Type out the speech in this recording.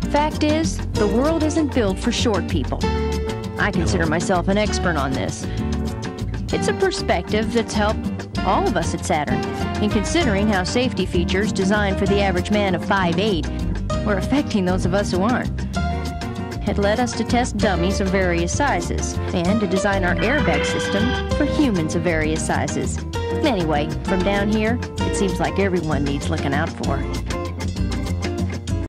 Fact is, the world isn't built for short people. I consider myself an expert on this. It's a perspective that's helped all of us at Saturn in considering how safety features designed for the average man of 5'8" were affecting those of us who aren't. It led us to test dummies of various sizes and to design our airbag system for humans of various sizes. Anyway, from down here, it seems like everyone needs looking out for.